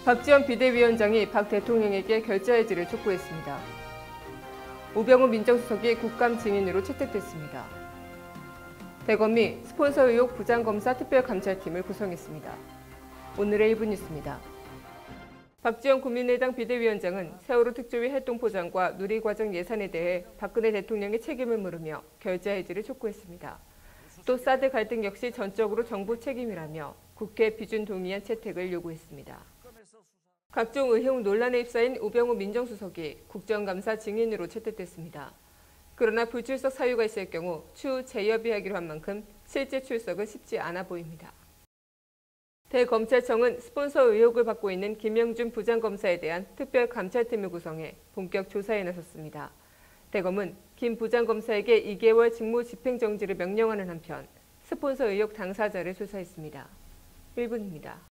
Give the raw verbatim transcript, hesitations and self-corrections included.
박지원 비대위원장이 박 대통령에게 결자해지를 촉구했습니다. 우병우 민정수석이 국감 증인으로 채택됐습니다. 대검이 스폰서 의혹 부장검사 특별감찰팀을 구성했습니다. 오늘의 일 분 뉴스입니다. 박지원 국민의당 비대위원장은 세월호 특조위 활동포장과 누리과정 예산에 대해 박근혜 대통령의 책임을 물으며 결자해지를 촉구했습니다. 또 사드 갈등 역시 전적으로 정부 책임이라며 국회 비준 동의안 채택을 요구했습니다. 각종 의혹 논란에 휩싸인 우병우 민정수석이 국정감사 증인으로 채택됐습니다. 그러나 불출석 사유가 있을 경우 추후 재협의하기로 한 만큼 실제 출석은 쉽지 않아 보입니다. 대검찰청은 스폰서 의혹을 받고 있는 김영준 부장검사에 대한 특별감찰팀을 구성해 본격 조사에 나섰습니다. 대검은 김 부장검사에게 이 개월 직무 집행정지를 명령하는 한편 스폰서 의혹 당사자를 수사했습니다. 일 분입니다.